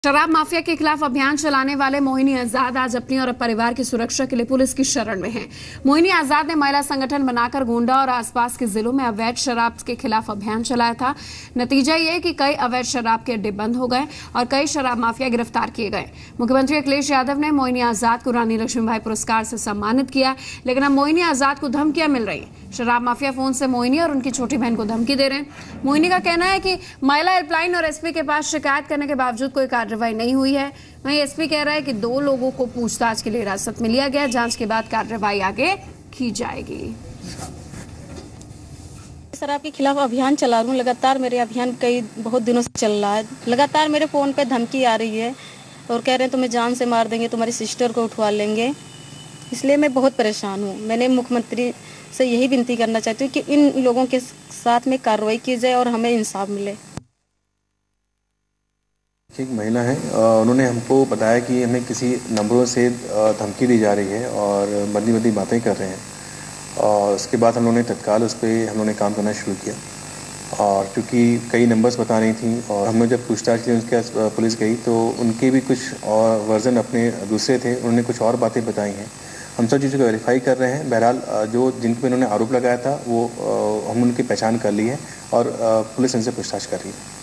शराब माफिया के खिलाफ अभियान चलाने वाले मोहिनी आजाद आज अपनी और परिवार की सुरक्षा के लिए पुलिस की शरण में हैं। मोहिनी आजाद ने महिला संगठन बनाकर गोंडा और आसपास के जिलों में अवैध शराब के खिलाफ अभियान चलाया था। नतीजा ये कि कई अवैध शराब के अड्डे बंद हो गए और कई शराब माफिया गिरफ्तार किए गए। मुख्यमंत्री अखिलेश यादव ने मोहिनी आजाद को रानी लक्ष्मीबाई पुरस्कार से सम्मानित किया, लेकिन अब मोहिनी आजाद को धमकियां मिल रही है। शराब माफिया फोन से मोहिनी और उनकी छोटी बहन को धमकी दे रहे हैं। मोहिनी का कहना है कि महिला हेल्पलाइन और एसपी के पास शिकायत करने के बावजूद कोई कार्रवाई नहीं हुई है। वहीं एसपी कह रहा है कि 2 लोगों को पूछताछ के लिए हिरासत में लिया गया, जांच के बाद कार्रवाई आगे की जाएगी। शराब के खिलाफ अभियान चला रहा हूँ। लगातार मेरे अभियान बहुत दिनों से चल रहा है। लगातार मेरे फोन पे धमकी आ रही है और कह रहे हैं तुम्हें जान से मार देंगे, तुम्हारी सिस्टर को उठवा लेंगे। इसलिए मैं बहुत परेशान हूँ। मैंने मुख्यमंत्री से यही विनती करना चाहती हूँ कि इन लोगों के साथ में कार्रवाई की जाए और हमें इंसाफ मिले। एक महिला है, उन्होंने हमको बताया कि हमें किसी नंबरों से धमकी दी जा रही है और बदी बातें कर रहे हैं, और उसके बाद हम लोगों ने तत्काल उस पर हम लोगों ने काम करना शुरू किया। और क्योंकि कई नंबर्स बता रही थी और हमने जब पूछताछ की उनके पुलिस गई तो उनके भी कुछ और वर्जन अपने दूसरे थे, उन्होंने कुछ और बातें बताई हैं। हम सब चीज़ों को वेरीफाई कर रहे हैं। बहरहाल जिन पे उन्होंने आरोप लगाया था वो हम उनकी पहचान कर ली है और पुलिस इनसे पूछताछ कर रही है।